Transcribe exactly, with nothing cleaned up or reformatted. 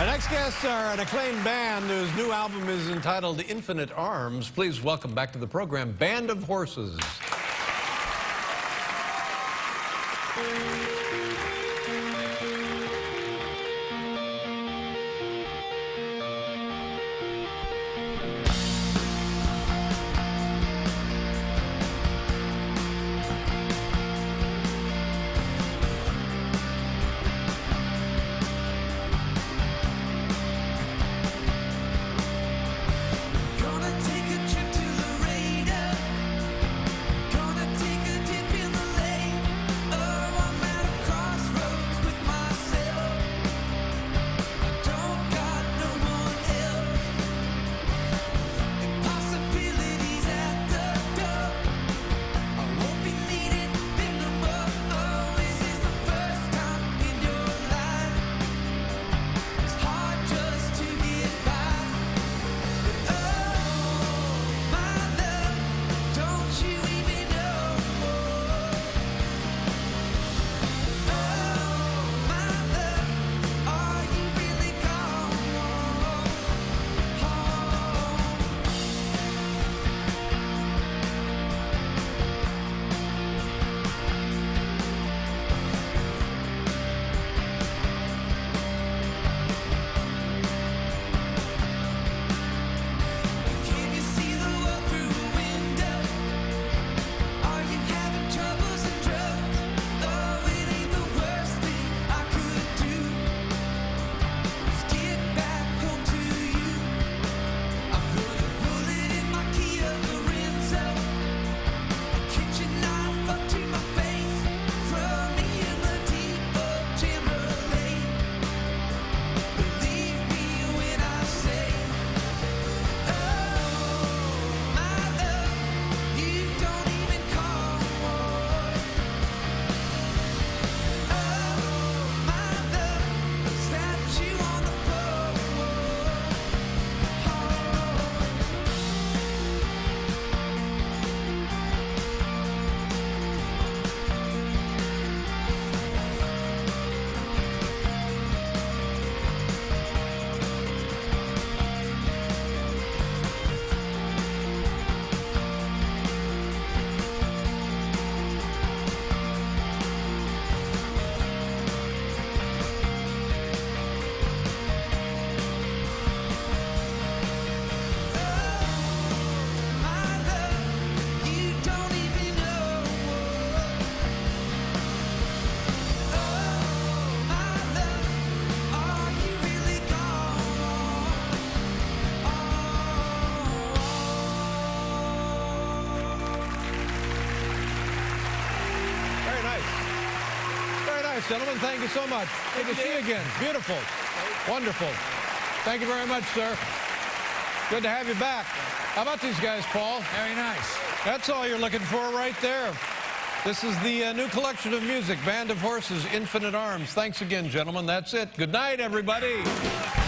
Our next guests are an acclaimed band whose new album is entitled Infinite Arms. Please welcome back to the program, Band of Horses. Gonna take a trip to Laredo. Gonna take a dip in the lake. Oh, I'm at a crossroads with myself. I don't got no one else. Impossibilities at the door. I won't be needing them no more. Oh, is this the first time in your life? It's hard just to get by. Oh, my love, don't you even know? Oh, my love, are you really gone? Can you see the world through a window? Are you having troubles and drugs? Oh, it ain't the worst thing I could do. Let's get back home to you. I put a bullet in my Kia Lorenzo. A kitchen knife up to my face. Throw me in the deep of Chamberlain. Believe me when I say, oh, my love, you don't even call. Oh, my love, slapped you on the floor. My love, you don't even know. Oh, my love, are you really gone? Very nice. Very nice, gentlemen. Thank you so much. Good to see you again. Beautiful. Wonderful. Thank you very much, sir. Good to have you back. How about these guys, Paul? Very nice. That's all you're looking for right there. This is the uh, new collection of music, Band of Horses, Infinite Arms. Thanks again, gentlemen. That's it. Good night, everybody.